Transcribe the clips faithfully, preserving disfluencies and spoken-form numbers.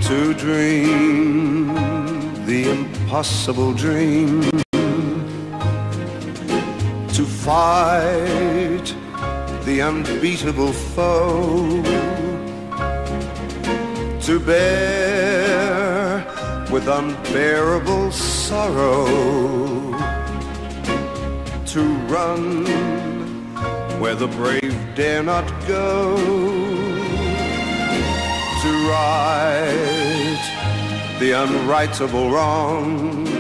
to dream the impossible dream, to fight the unbeatable foe, to bear with unbearable sorrow, to run where the brave dare not go, to right the unrightable wrong,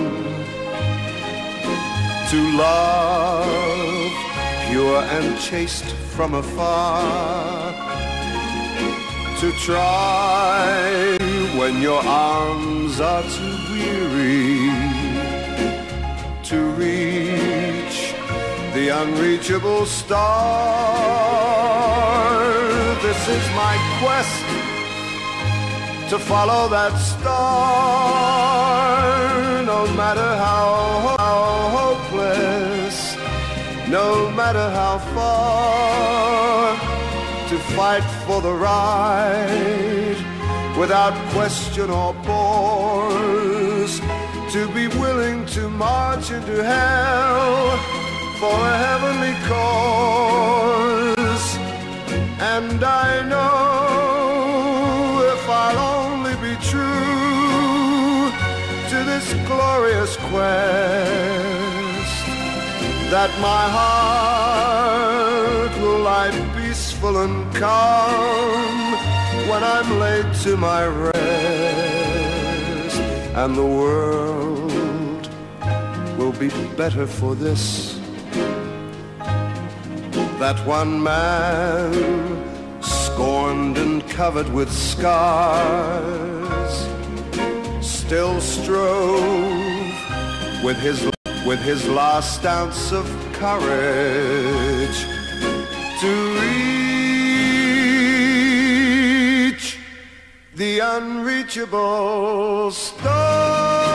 to love pure and chaste from afar, to try when your arms are too weary, to reach the unreachable star. This is my quest, to follow that star, no matter how, how hopeless, no matter how far, to fight for the right without question or pause, to be willing to march into hell for a heavenly cause. And I know if I'll only be true to this glorious quest, that my heart will lie peaceful and calm when I'm laid to my rest, and the world will be better for this, that one man, scorned and covered with scars, still strove with his with his last ounce of courage to reach the unreachable star.